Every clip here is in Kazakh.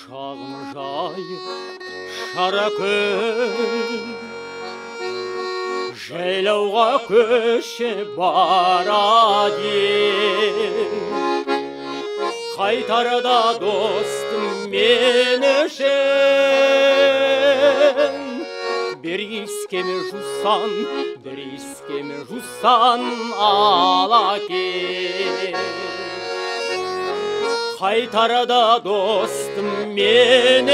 Құшағын жайып шаракөл жайлауға көшіп барады, қайтарда достым мен үшін. Bir iskemi жусан, bir iskemi жусан ала кел. Қайтарда достым мен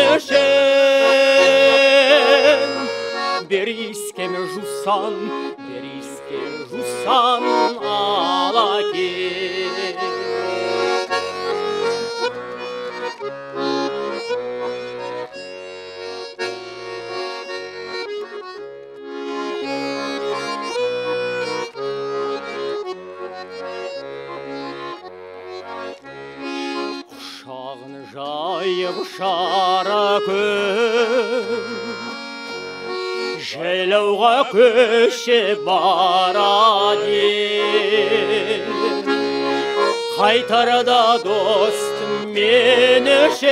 үшін. Bir iskemi жусан, bir iskemi жусан ала кел. Құшағын жайып шаракөл жайлауға көшіп барады, қайтарда достым мен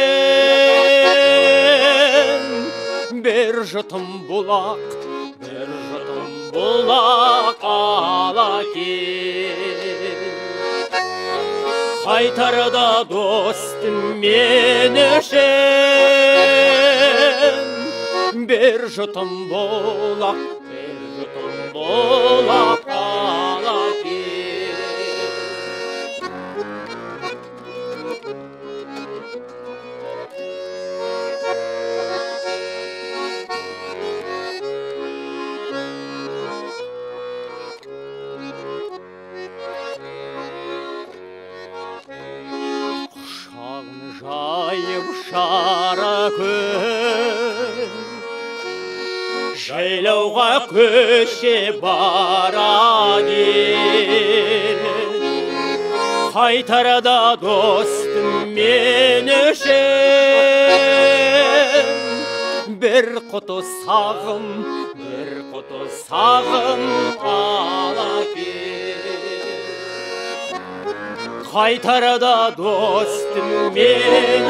үшін. Bir жұтым бұлақ, bir жұтым бұлақ ала кел. Қайтарда достым мен үшін. Bir жұтым бұлақ, bir жұтым бұлақ ала кел. Құшағын жайып шаракөл жайлауға көшіп барады, қайтарда достым мен үшін. Bir құты сағым, bir құты сағым ала кел. Қайтарда достым мен